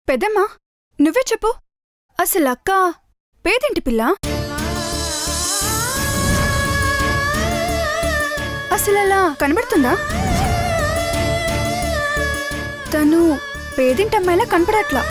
పెద్దమ్మా నువ్వే చెప్పు, అసలు అక్క పేదింటి పిల్ల? అసలలా కనబడుతుందా? తను పేదింటమ్మాయిలా కనపడట్లా.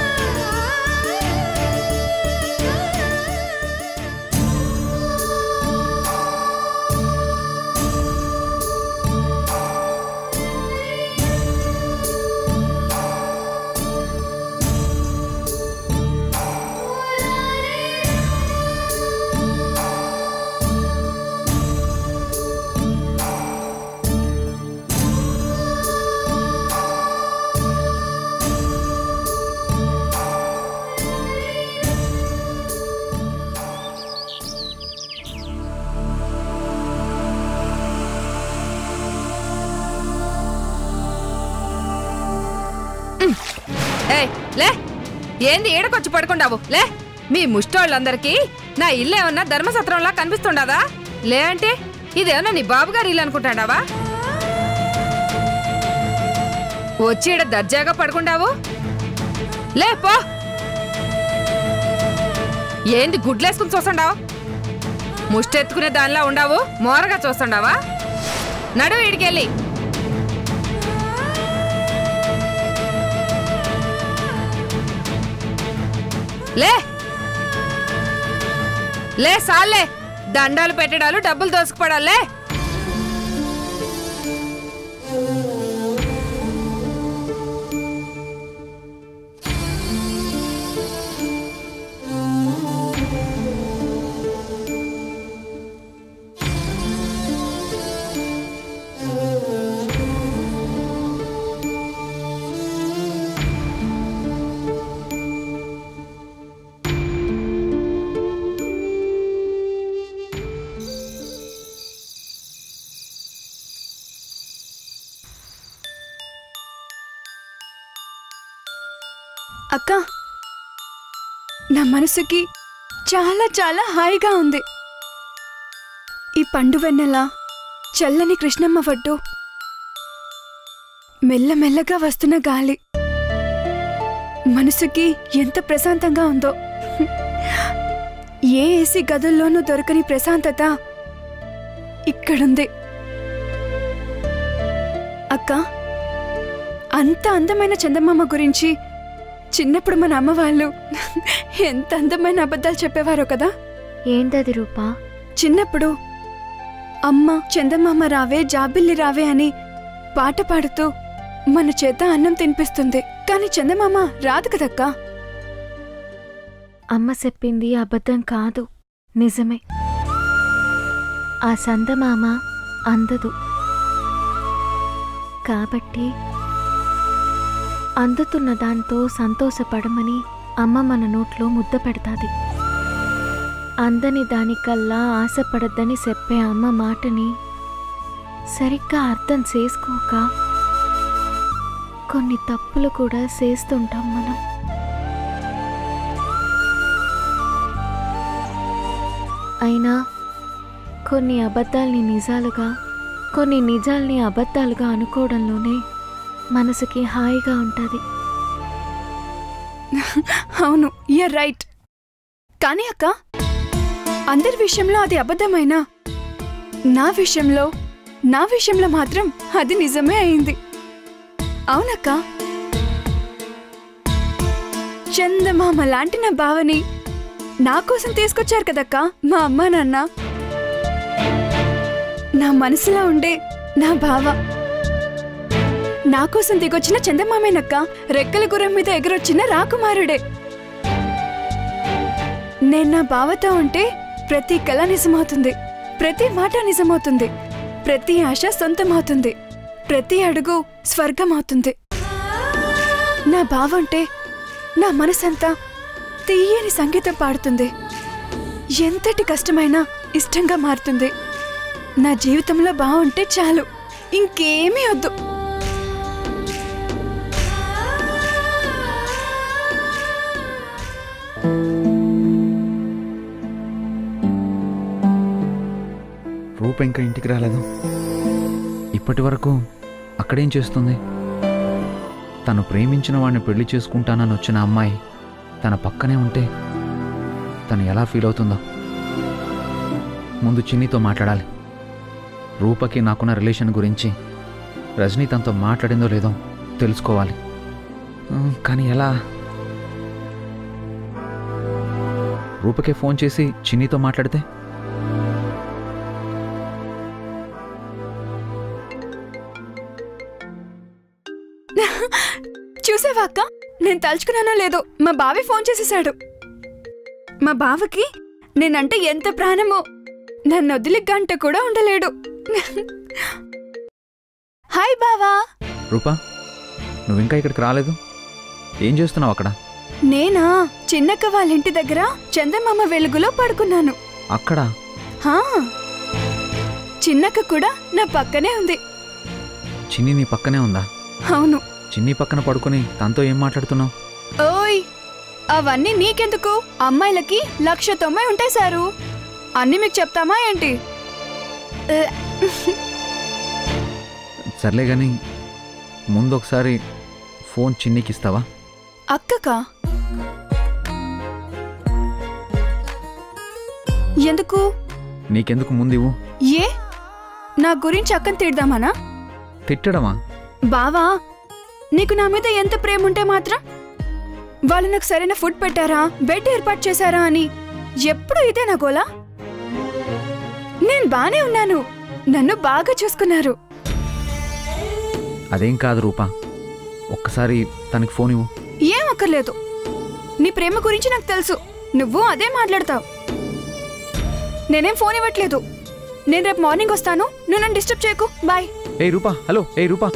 లే, ఏంది ఏడకొచ్చి పడుకుండావు? లే, మీ ముష్టోళ్ళందరికీ నా ఇల్లు ఏమన్నా ధర్మసత్రంలా కనిపిస్తుండదా? లే అంటే ఇదేమన్నా నీ బాబుగారి ఇల్లు అనుకుంటాడావా? వచ్చి ఈడ దర్జాగా పడుకుండావు? లే పో. ఏంది గుడ్లేసుకుని చూస్తుండావు? ముష్టెత్తుకునే దానిలా ఉండావు, మోరగా చూస్తుండావా? నడు ఈడికెళ్ళి. లే లే, సాలే, దండాలు పెట్టడాలు, డబ్బులు దోసుకుపడాలే. అక్క, నా మనసుకి చాలా చాలా హాయిగా ఉంది. ఈ పండు వెన్నెల, చల్లని కృష్ణమ్మ వడ్డు, మెల్లమెల్లగా వస్తున్న గాలి మనసుకి ఎంత ప్రశాంతంగా ఉందో. ఏ ఏసీ గదుల్లోనూ దొరకని ప్రశాంతత ఇక్కడుంది. అక్క, అంత అందమైన చందమామ గురించి చిన్నప్పుడు మన అమ్మ వాళ్ళు ఎంత అందమైన అబద్ధాలు చెప్పేవారో కదా. ఏంటది రూపా? చిన్నప్పుడు అమ్మ చందమామ రావే, జాబిల్లి రావే అని పాట పాడుతూ మన చేత అన్నం తినిపిస్తుంది. కానీ చందమామ రాదు కదక్కా. అమ్మ చెప్పింది అబద్ధం కాదు, నిజమే. ఆ చందమామ అందదు కాబట్టి అందుతున్న దాంతో సంతోషపడమని అమ్మ మన నోట్లో ముద్ద పెడతాది. అందని దానికల్లా ఆశపడద్దని చెప్పే అమ్మ మాటని సరిగ్గా అర్థం చేసుకోక కొన్ని తప్పులు కూడా చేస్తుంటాం మనం. అయినా కొన్ని అబద్ధాల్ని నిజాలుగా, కొన్ని నిజాల్ని అబద్ధాలుగా అనుకోవడంలోనే మనసుకి హాయిగా ఉంటుంది. అవును, యూర్ రైట్. కానీ అక్క, అందరి విషయంలో అది అబద్ధమైనా నా విషయంలో మాత్రం అది నిజమే అయింది. అవునక్క, చందమామ లాంటి నా బావని నా కోసం తీసుకొచ్చారు కదక్క మా అమ్మా నాన్న. నా మనసులో ఉండే నా బావ నా కోసం దిగొచ్చిన చందమామేనక్క. రెక్కల గుర్రం మీద ఎగురొచ్చిన రాకుమారుడే. నేను నా బావతో ఉంటే ప్రతి కళ నిజమవుతుంది, ప్రతి మాట నిజమవుతుంది, ప్రతి ఆశ సొంతమవుతుంది, ప్రతి అడుగు స్వర్గమవుతుంది. నా బావ ఉంటే నా మనసంతా తీయని సంగీతం పాడుతుంది. ఎంతటి కష్టమైనా ఇష్టంగా మారుతుంది. నా జీవితంలో బాగుంటే చాలు, ఇంకేమీ వద్దు. రూప ఇంకా ఇంటికి రాలేదు. ఇప్పటి వరకు అక్కడేం చేస్తుంది? తను ప్రేమించిన వాడిని పెళ్లి చేసుకుంటానని వచ్చిన అమ్మాయి తన పక్కనే ఉంటే తను ఎలా ఫీల్ అవుతుందో. ముందు చిన్నితో మాట్లాడాలి. రూపకి నాకున్న రిలేషన్ గురించి రజనీ తనతో మాట్లాడిందో లేదో తెలుసుకోవాలి. కానీ ఎలా? రూపకే ఫోన్ చేసి చిన్నితో మాట్లాడితే? చూసావా అక్క, నేను తలుచుకున్నానో లేదో మా బావి ఫోన్ చేసేశాడు. మా బావకి నేనంటే ఎంత ప్రాణమో, నన్ను వదిలి గంట కూడా ఉండలేడు. హాయ్ బావా. రూపా, నువ్వింకా ఇక్కడికి రాలేదు, ఏం చేస్తున్నావు అక్కడ? నేనా చిన్నక్క వాళ్ళ ఇంటి దగ్గర చందమామ వెలుగులో పడుకున్నాను. అక్కడ? హా, చిన్నక్క కూడా నా పక్కనే ఉంది. చిన్ని నీ పక్కనే ఉందా? అవును. చిన్ని పక్కన పడుకుని తనతో ఏం మాట్లాడుతున్నావు? ఓయ్, అవన్నీ నీకెందుకు? అమ్మాయిలకి 190 ఉంటాయి సారు. అన్నీ మీకు చెప్తామా ఏంటి? సర్లే గాని ముందు ఒకసారి ఫోన్ చిన్నికి ఇస్తావా? అక్కకా? ఎందుకు? నీకెందుకు, ముందివ్వు. ఏ, నా గురించి అక్కని తిడదామనా? తిట్టడమా? బావా, నీకు నా మీద ఎంత ప్రేమ ఉంటే మాత్రం వాళ్ళు నాకు సరైన ఫుడ్ పెట్టారా, బెడ్ ఏర్పాటు చేశారా అని ఎప్పుడు ఇదే నా గోలా. నేను బానే ఉన్నాను, నన్ను బాగా చూసుకున్నారు. అదేం కాదు రూపా, ఒక్కసారి తనకి ఫోన్ ఇవ్వు. ఏం అక్కర్లేదు, నీ ప్రేమ గురించి నాకు తెలుసు, నువ్వు అదే మాట్లాడతావు. నేనేం ఫోన్ ఇవ్వట్లేదు. నేను రేపు మార్నింగ్ వస్తాను, నువ్వు నన్ను డిస్టర్బ్ చేయకు. బాయ్. ఏ రూపా, హలో. ఏ రూపా,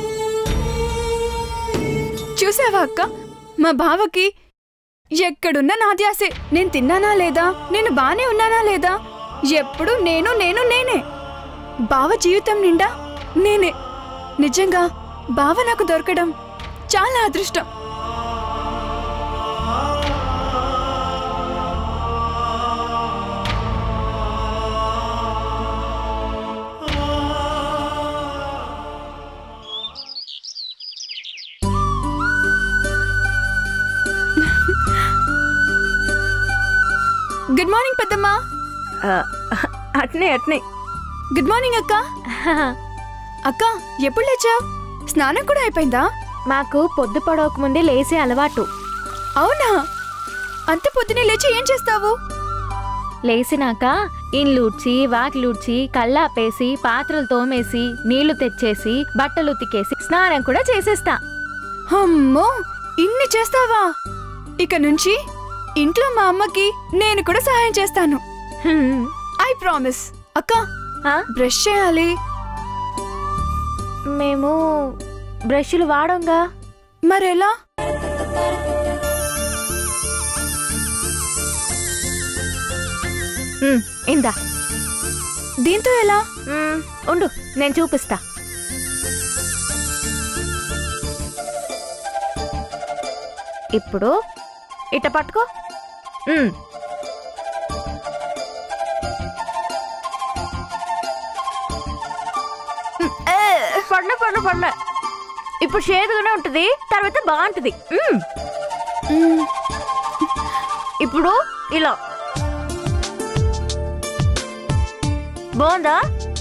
చూసావా అక్క, మా బావకి ఎక్కడున్నా నా ధ్యాసే. నేను తిన్నానా లేదా, నేను బానే ఉన్నానా లేదా, ఎప్పుడు నేనే. బావ జీవితం నిండా నేనే. నిజంగా బావ నాకు దొరకడం చాలా అదృష్టం. గుడ్ మార్నింగ్ పెద్దమ్మా. అట్నే అట్నే. గుడ్ మార్నింగ్ అక్క. అక్క, ఎప్పుడు లేచావు? స్నానం కూడా అయిపోయిందా? మాకు పొద్దు పడవక ముందే లేసే అలవాటు. అవునా? అంత పొద్దునే లేచి ఏం చేస్తావు? లేసినాక ఇండ్లూడ్చి వాకిలూడ్చి కళ్ళాపేసి పాత్రలు తోమేసి నీళ్లు తెచ్చేసి బట్టలు ఉతికేసి స్నానం కూడా చేసేస్తా. అమ్మో, ఇన్ని చేస్తావా? ఇక నుంచి ఇంట్లో మా అమ్మకి నేను కూడా సహాయం చేస్తాను. I promise. అక్క, బ్రష్ చేయాలి. మేము బ్రష్లు వాడంగా. మరెలా? ఇందా. దీంతో ఎలా? ఉండు, నేను చూపిస్తా. ఇప్పుడు ఇట్ట పట్టుకో. పడలే. ఇప్పుడు చేదుగానే ఉంటుంది, తర్వాత బాగుంటుంది. ఇప్పుడు ఇలా బాగుందా?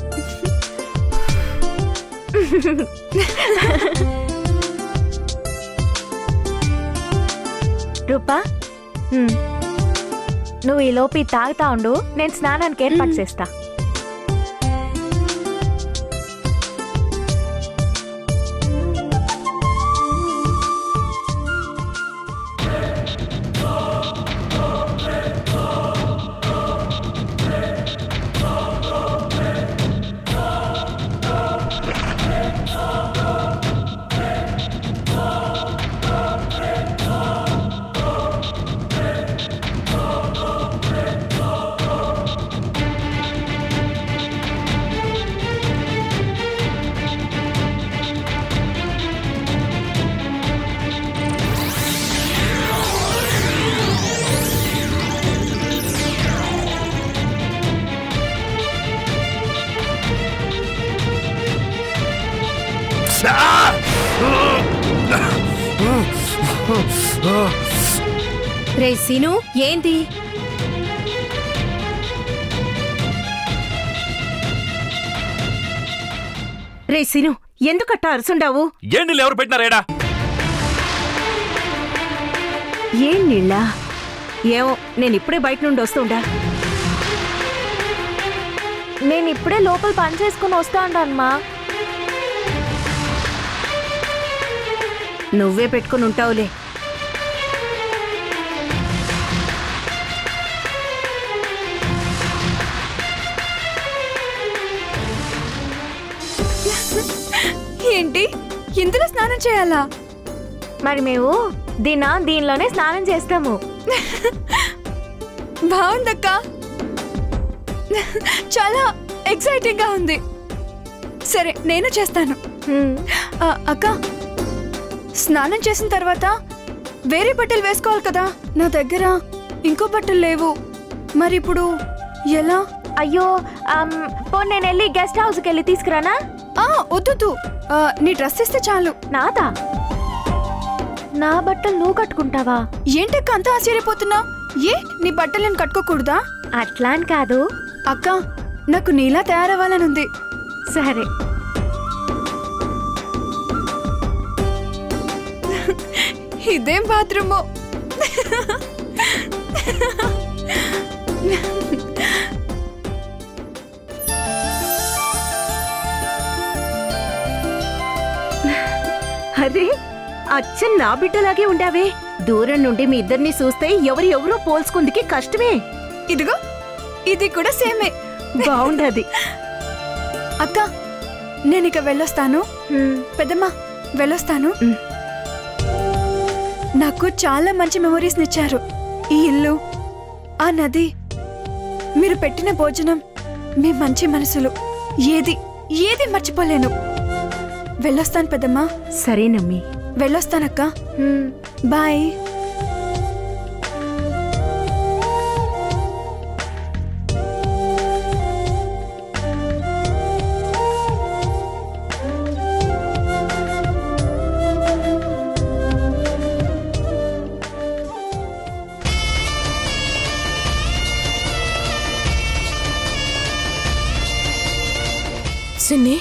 రూపా, నువ్వు ఈ లోపి తాగుతా ఉండు, నేను స్నానానికి ఏర్పాటు చేస్తా. రే సీను ఏంటి? రే సీను ఎందుకట్ట అరుసుండావు? ఏం నీళ్ళు ఎవరు పెట్టినారేడా? ఏం నీళ్ళ? ఏమో నేను ఇప్పుడే బయట నుండి వస్తుండా. నేను ఇప్పుడే లోపల పని చేసుకుని వస్తా ఉంటానమ్మా. నువ్వే పెట్టుకుని ఉంటావులే. ఏంటి ఇందులో స్నానం చేయాలా? మరి మేము దీనిలోనే స్నానం చేస్తాము. బాగుందక్క, చాలా ఎక్సైటింగ్ గా ఉంది. సరే నేను చేస్తాను. అక్క, స్నానం చేసిన తర్వాత వేరే బట్టలు వేసుకోవాలి కదా. నా దగ్గర ఇంకో బట్టలు లేవు. మరి ఇప్పుడు ఎలా? అయ్యో నేను వెళ్ళి గెస్ట్ హౌస్కి వెళ్ళి తీసుకురానా? వద్దు, నీ డ్రెస్ ఇస్తే చాలు. నాదా? నా బట్టలు నువ్వు కట్టుకుంటావా? ఏంటక్క అంత ఆశ్చర్యపోతున్నా? ఏ నీ బట్టలు నేను కట్టుకోకూడదా? అట్లా అని కాదు అక్క, నాకు నీలా తయారవ్వాలనుంది. సరే. ఇదేం బాత్రూమో. అరే అచ్చం నా బిడ్డలాగే ఉండావే. దూరం నుండి మీ ఇద్దరిని చూస్తే ఎవరో పోల్చుకుందికి కష్టమే. ఇదిగో ఇది కూడా సేమే. బాగుండది. అక్క, నేను ఇక వెళ్ళొస్తాను. పెద్దమ్మ వెళ్ళొస్తాను. నాకు చాలా మంచి మెమొరీస్ ఇచ్చారు. ఈ ఇల్లు, ఆ నది, మీరు పెట్టిన భోజనం, మీ మంచి మనసులు, ఏది మర్చిపోలేను. వెళ్ళొస్తాను పెద్దమ్మ. సరేనమ్మి, వెళ్ళొస్తానక్క. బాయ్. సిన్ని,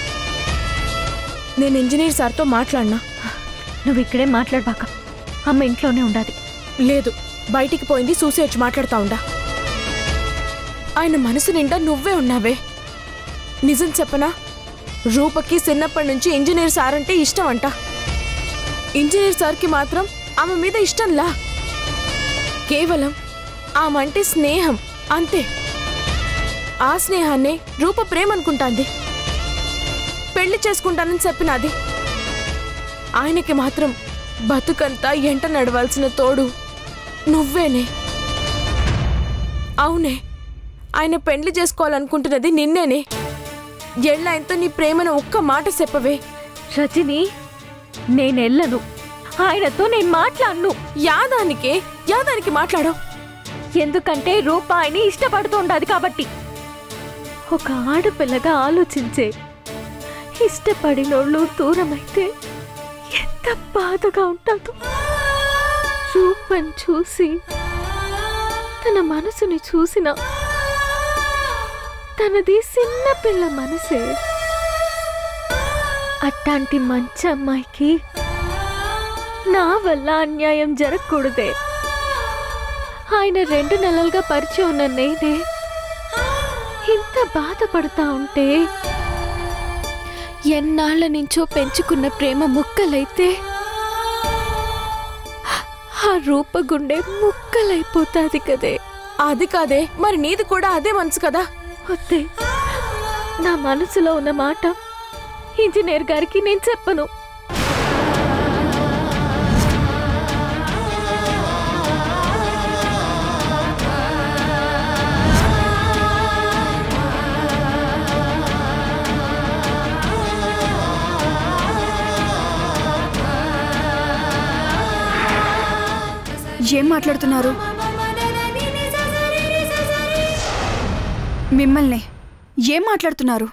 నేను ఇంజనీర్ సార్తో మాట్లాడినా. నువ్వు ఇక్కడే మాట్లాడబాక, అమ్మ ఇంట్లోనే ఉండాలి. లేదు, బయటికి పోయింది, చూసి వచ్చి మాట్లాడుతా ఉండా. ఆయన మనసు నిండా నువ్వే ఉన్నావే. నిజం చెప్పనా, రూపకి చిన్నప్పటి నుంచి ఇంజనీర్ సార్ అంటే ఇష్టం అంట. ఇంజనీర్ సార్కి మాత్రం ఆమె మీద ఇష్టంలా. కేవలం ఆమె అంటే స్నేహం అంతే. ఆ స్నేహాన్నే రూప ప్రేమ అనుకుంటాంది. పెళ్లి చేసుకుంటానని చెప్పినది. ఆయనకి మాత్రం బతుకంతా ఎంట నడవాల్సిన తోడు నువ్వేనే. అవునే, ఆయన పెళ్లి చేసుకోవాలనుకుంటున్నది నిన్నేనే. ఎళ్ళాయంతో నీ ప్రేమను ఒక్క మాట చెప్పవే. రజని, నేనెళ్ళను. ఆయనతో నేను మాట్లాడను. యాదానికి మాట్లాడవు. ఎందుకంటే రూప ఆయన్ని ఇష్టపడుతుండదు కాబట్టి. ఒక ఆడపిల్లగా ఆలోచించే, ఇష్టపడినోళ్ళు దూరమైతే ఎంత బాధగా ఉంటుందో. రూపం చూసి తన మనసుని చూసిన తనది చిన్నపిల్ల మనసే. అట్లాంటి మంచి అమ్మాయికి నా వల్ల అన్యాయం జరగకూడదే. ఆయన 2 నెలలుగా పరిచయం ఉన్న నేనే ఇంత బాధపడతా ఉంటే, ఎన్నాళ్ళ నుంచో పెంచుకున్న ప్రేమ ముక్కలైతే ఆ రూప గుండె ముక్కలైపోతాది కదే. అది కాదే, మరి నీది కూడా అదే మనసు కదా. వద్దే, నా మనసులో ఉన్న మాట ఇంజనీర్ గారికి నేను చెప్పను. ఏం మాట్లాడుతున్నారు? మిమ్మల్ని ఏం మాట్లాడుతున్నారు?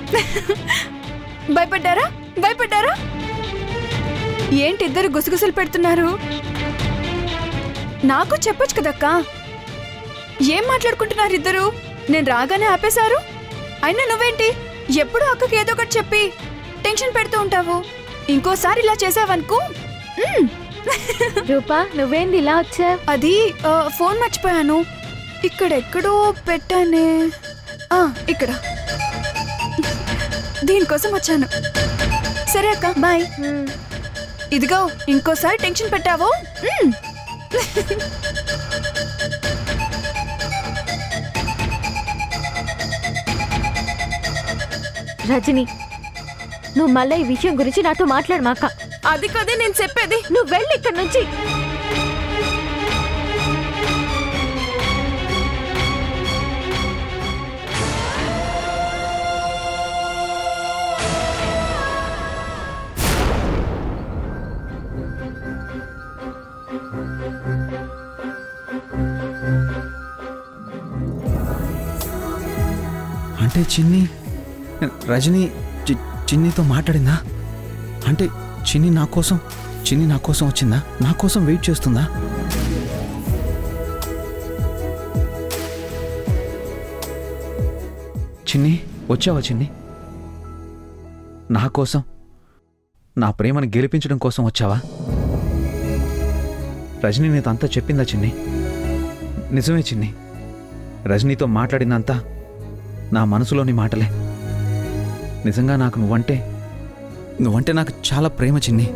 భయపడ్డారా? భయపడ్డారా? ఏంటి ఇద్దరు గుసగుసలు పెడుతున్నారు? నాకు చెప్పొచ్చు కదక్కా. ఏం మాట్లాడుకుంటున్నారు ఇద్దరు? నేను రాగానే ఆపేశారు. అయినా నువ్వేంటి ఎప్పుడు అక్కకి ఏదో ఒకటి చెప్పి టెన్షన్ పెడుతూ ఉంటావు. ఇంకోసారి ఇలా చేసావనుకో. రూపా, నువ్వేంది ఇలా వచ్చా? అది ఫోన్ మర్చిపోయాను. ఇక్కడెక్కడో పెట్టానే. ఇక్కడ. దీనికోసం వచ్చాను. సరే అక్క, బాయ్. ఇదిగో, ఇంకోసారి టెన్షన్ పెట్టావో. రజని, నువ్వు మళ్ళీ ఈ విషయం గురించి నాతో మాట్లాడమాక. అది కదే నేను చెప్పేది. నువ్వు వెళ్ళి ఇక్కడి నుంచి. అంటే చిన్ని రజని చిన్నితో మాట్లాడిందా? అంటే చిన్ని నా కోసం వచ్చిందా? నా కోసం వెయిట్ చేస్తుందా? చిన్ని, వచ్చావా చిన్ని? నా కోసం, నా ప్రేమను గెలిపించడం కోసం వచ్చావా? రజని నీతో అంతా చెప్పిందా చిన్ని? నిజమే చిన్ని, రజనీతో మాట్లాడిందంతా నా మనసులోని మాటలే. నిజంగా నాకు నువ్వంటే నాకు చాలా ప్రేమ చిన్ని.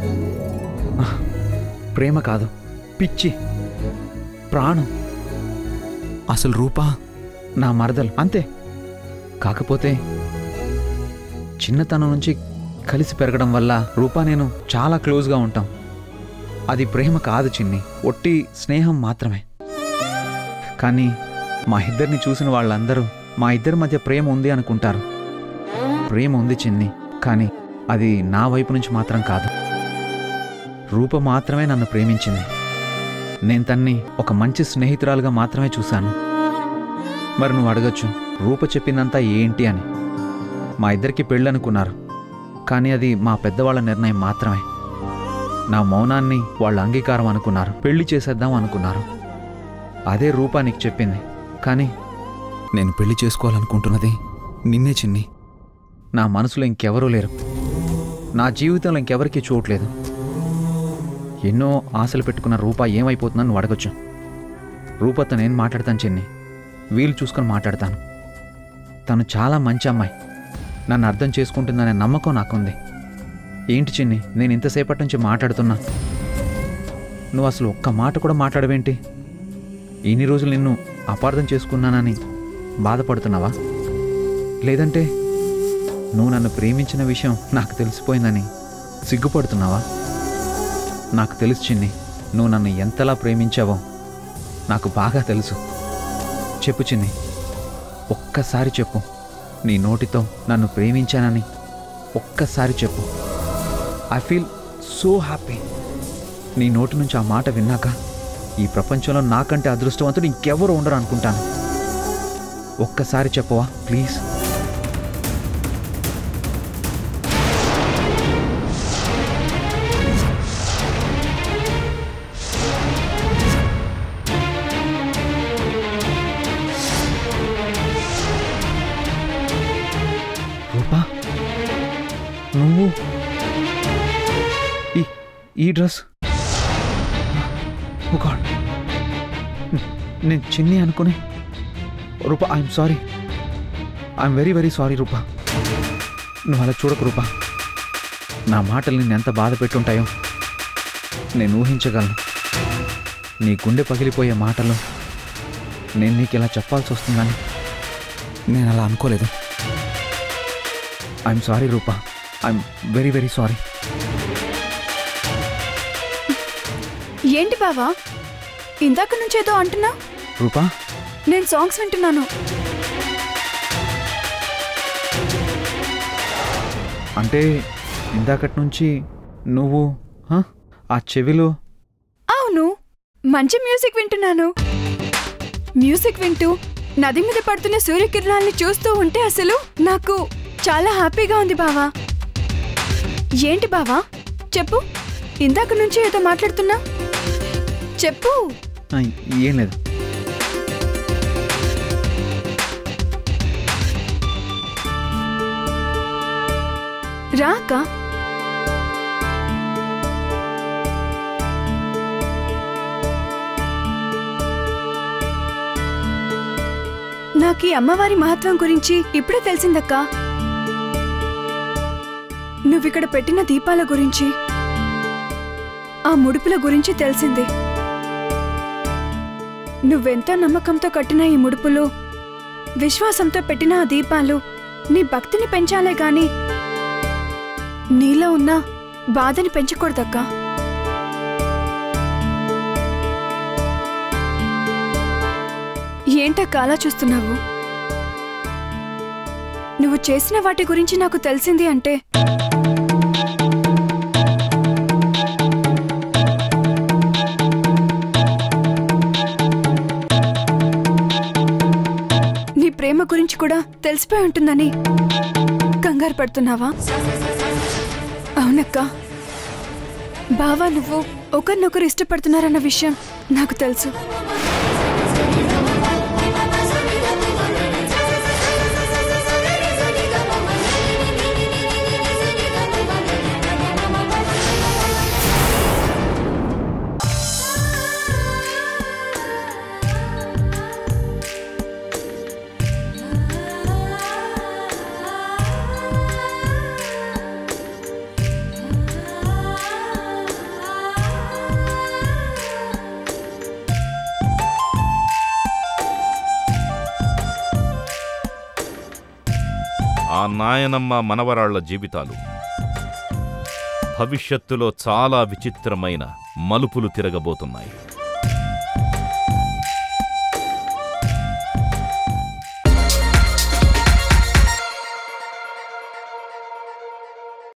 ప్రేమ కాదు, పిచ్చి, ప్రాణం. అసలు రూపా నా మరదలు, అంతే. కాకపోతే చిన్నతనం నుంచి కలిసి పెరగడం వల్ల రూపా నేను చాలా క్లోజ్గా ఉంటాం. అది ప్రేమ కాదు చిన్ని, ఒట్టి స్నేహం మాత్రమే. కానీ మా ఇద్దరిని చూసిన వాళ్ళందరూ మా ఇద్దరి మధ్య ప్రేమ ఉంది అనుకుంటారు. ప్రేమ ఉంది చిన్ని, కానీ అది నా వైపు నుంచి మాత్రం కాదు. రూప మాత్రమే నన్ను ప్రేమించింది. నేను తన్ని ఒక మంచి స్నేహితురాలుగా మాత్రమే చూశాను. మరి నువ్వు అడగచ్చు, రూప చెప్పిందంతా ఏంటి అని. మా ఇద్దరికి పెళ్ళనుకున్నారు, కానీ అది మా పెద్దవాళ్ళ నిర్ణయం మాత్రమే. నా మౌనాన్ని వాళ్ళ అంగీకారం అనుకున్నారు. పెళ్లి చేసేద్దాం అనుకున్నారు. అదే రూపా నీకు చెప్పింది. కానీ నేను పెళ్లి చేసుకోవాలనుకుంటున్నది నిన్నే చిన్ని. నా మనసులో ఇంకెవరూ లేరు. నా జీవితంలో ఇంకెవరికీ చోట్లేదు. ఎన్నో ఆశలు పెట్టుకున్న రూపా ఏమైపోతుందని నువ్వు అడగచ్చు. రూపతో నేను మాట్లాడతాను చిన్ని, వీలు చూసుకొని మాట్లాడతాను. తను చాలా మంచి అమ్మాయి, నన్ను అర్థం చేసుకుంటుందనే నమ్మకం నాకుంది. ఏంటి చిన్ని, నేను ఇంతసేపటి నుంచి మాట్లాడుతున్నా, నువ్వు అసలు ఒక్క మాట కూడా మాట్లాడవేంటి? ఇన్ని రోజులు నిన్ను అపార్థం చేసుకున్నానని బాధపడుతున్నావా? లేదంటే నువ్వు నన్ను ప్రేమించిన విషయం నాకు తెలిసిపోయిందని సిగ్గుపడుతున్నావా? నాకు తెలుసు చిన్ని, నువ్వు నన్ను ఎంతలా ప్రేమించావో నాకు బాగా తెలుసు. చెప్పు చిన్ని, ఒక్కసారి చెప్పు. నీ నోటితో నన్ను ప్రేమించానని ఒక్కసారి చెప్పు. I feel so happy. నీ నోటి నుంచి ఆ మాట విన్నాక ఈ ప్రపంచంలో నాకంటే అదృష్టవంతుడు ఇంకెవరు ఉండరు అనుకుంటాను. ఒక్కసారి చెప్పవా ప్లీజ్? రూపా, నువ్వు ఈ డ్రెస్, ఓ గాడ్, నేను చిన్ని అనుకుని. Rupa, I'm sorry, I'm very very sorry Rupa. నువ్వు అలా చూడకు రూపా. నా మాటలు నిన్ను ఎంత బాధ పెట్టుంటాయో నేను ఊహించగలను. నీ గుండె పగిలిపోయే మాటలు నేను నీకు ఇలా చెప్పాల్సి వస్తుందని నేను అలా అనుకోలేదు. I'm sorry Rupa, I'm very very sorry. ఏంటి బావా, ఇందాక నుంచి ఏదో అంటున్నా? రూపా, నేను సాంగ్స్ వింటున్నాను. అంటే ఇందాకటి నుంచి నువ్వు ఆ చెవిలో? అవును, మంచి మ్యూజిక్ వింటున్నాను. మ్యూజిక్ వింటూ నది మీద పడుతున్న సూర్యకిరణాల్ని చూస్తూ ఉంటే అసలు నాకు చాలా హ్యాపీగా ఉంది బావా. ఏంటి బావా చెప్పు, ఇందాక నుంచి ఏదో మాట్లాడుతున్నా, చెప్పు. ఏం లేదు. రా అక్క. నాకు ఈ అమ్మవారి మహత్వం గురించి ఇప్పుడే తెలిసిందక్కా. నువ్విక్కడ పెట్టిన దీపాల గురించి, ఆ ముడుపుల గురించి తెలిసింది. నువ్వెంతో నమ్మకంతో కట్టిన ఈ ముడుపులు, విశ్వాసంతో పెట్టిన ఆ దీపాలు నీ భక్తిని పెంచాలే గాని నీలో ఉన్న బాధని పెంచకూడదక్కా. ఏంటక్క అలా చూస్తున్నావు? నువ్వు చేసిన వాటి గురించి నాకు తెలిసింది అంటే నీ ప్రేమ గురించి కూడా తెలిసిపోయి ఉంటుందని కంగారు పడుతున్నావా? అవునక్క, బావా నువ్వు ఒకరినొకరు ఇష్టపడుతున్నారన్న విషయం నాకు తెలుసు. ఆ నాయనమ్మ మనవరాళ్ల జీవితాలు భవిష్యత్తులో చాలా విచిత్రమైన మలుపులు తిరగబోతున్నాయి.